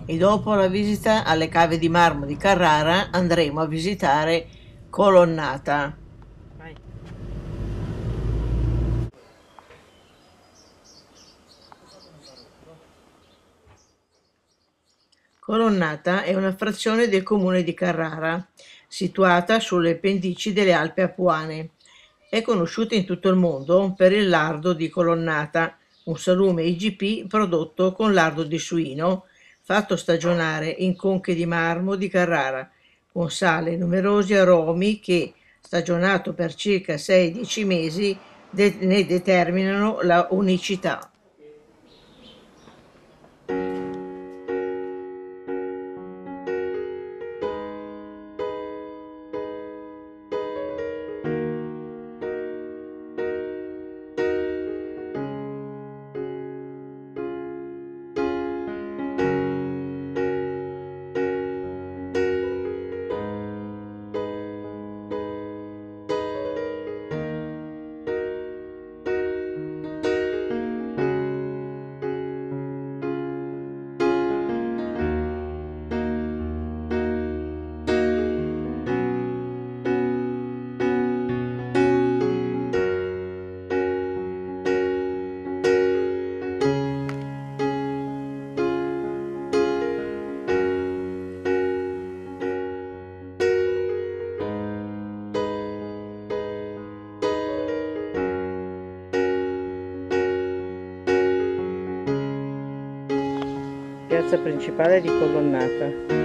e dopo la visita alle cave di marmo di Carrara andremo a visitare Colonnata. Vai. Colonnata è una frazione del comune di Carrara, situata sulle pendici delle Alpi Apuane. È conosciuta in tutto il mondo per il lardo di Colonnata, un salume IGP prodotto con lardo di suino, fatto stagionare in conche di marmo di Carrara, con sale e numerosi aromi che, stagionato per circa 6-10 mesi, ne determinano la unicità. Piazza principale di Colonnata.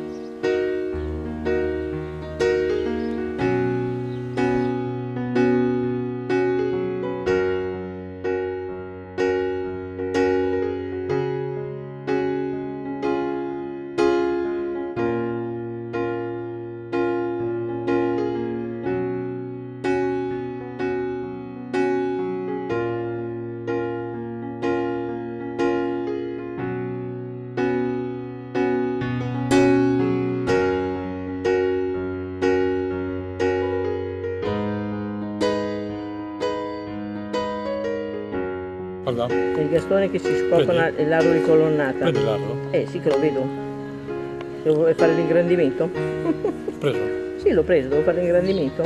Guarda. Il Gastone che si scopana il lago di Colonnata. Vedi l'arro? Sì che lo vedo. Devo fare l'ingrandimento? Preso? Sì, l'ho preso, devo fare l'ingrandimento?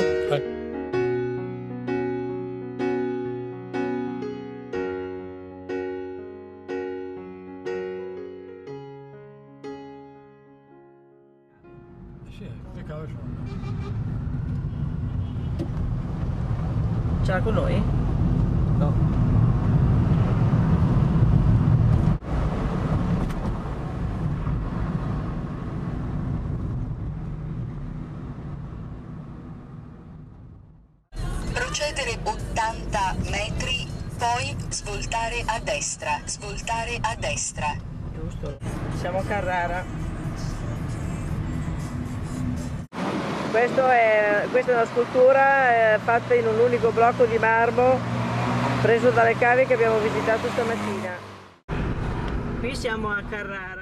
Sì, che cavolo sono? Ce l'ha con noi? No. Procedere 80 metri, poi svoltare a destra, svoltare a destra. Giusto, siamo a Carrara. Questa è una scultura fatta in un unico blocco di marmo preso dalle cave che abbiamo visitato stamattina. Qui siamo a Carrara.